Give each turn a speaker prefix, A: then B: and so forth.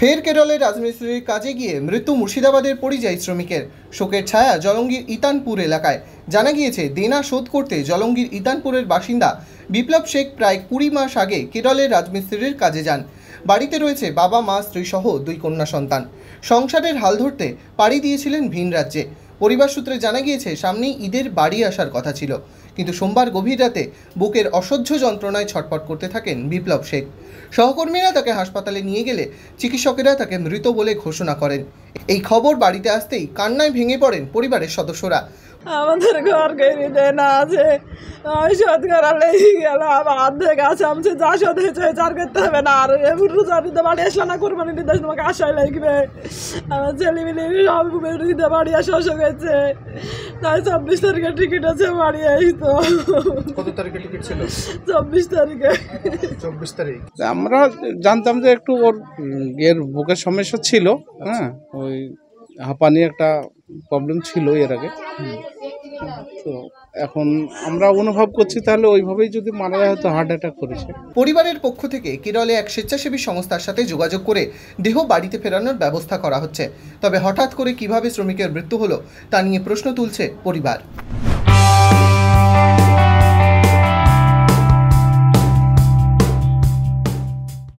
A: ফের কেরলের রাজমিস্ত্রির কাজে গিয়ে মৃত্যু মুর্শিদাবাদের পরিযায়ী শ্রমিকের। শোকের ছায়া জলঙ্গির ইতানপুর এলাকায়। জানা গিয়েছে, দেনা শোধ করতে জলঙ্গির ইতানপুরের বাসিন্দা বিপ্লব শেখ প্রায় 20 মাস আগে কেরলের রাজমিস্ত্রির কাজে যান। বাড়িতে রয়েছে বাবা, মা, স্ত্রী সহ 2 কন্যা সন্তান। সংসারের হাল ধরতে পাড়ি দিয়েছিলেন ভিন রাজ্যে। পরিবার সূত্রে জানা গিয়েছে, সামনেই ঈদের বাড়ি আসার কথা ছিল, কিন্তু সোমবার গভীর রাতে বুকের অসহ্য যন্ত্রণায় ছটফট করতে থাকেন বিপ্লব শেখ। সহকর্মীরা তাকে হাসপাতালে নিয়ে গেলে চিকিৎসকেরা তাকে মৃত বলে ঘোষণা করেন। এই খবর বাড়িতে আসতেই কান্নায় ভেঙে পড়েন পরিবারের সদস্যরা।
B: আমাদের ঘর গেড়ে দেনা আছে, আমি শোধ করা লেগে গেলাম, অর্ধেক আছে, আমি যা শোধ হয়েছে চার করতে হবে না। আর রোজার দিতে বাড়ি আসলে না, কোরবানি দিতে তোমাকে আশায় লাগবে। আমার ছেলেমেলে সব দিতে বাড়ি আসা হয়েছে, তাই 24 তারিখে টিকিট আছে, বাড়ি আসতো।
A: কত তারিখে টিকিট ছিল?
B: 24 তারিখে।
A: 24 তারিখ।
C: আমরা জানতাম যে একটু ওর বুকের সমস্যা ছিল, হ্যাঁ, ওই হাঁপানি একটা প্রবলেম ছিল এর আগে। তো এখন আমরা অনুভব করছি তাহলে ওইভাবেই যদি মারা যায়, হয়তো হার্ট অ্যাটাক করেছে।
A: পরিবারের পক্ষ থেকে কেরলে এক স্বেচ্ছাসেবী সংস্থার সাথে যোগাযোগ করে দেহ বাড়িতে ফেরানোর ব্যবস্থা করা হচ্ছে। তবে হঠাৎ করে কিভাবে শ্রমিকের মৃত্যু হলো তা নিয়ে প্রশ্ন তুলছে পরিবার।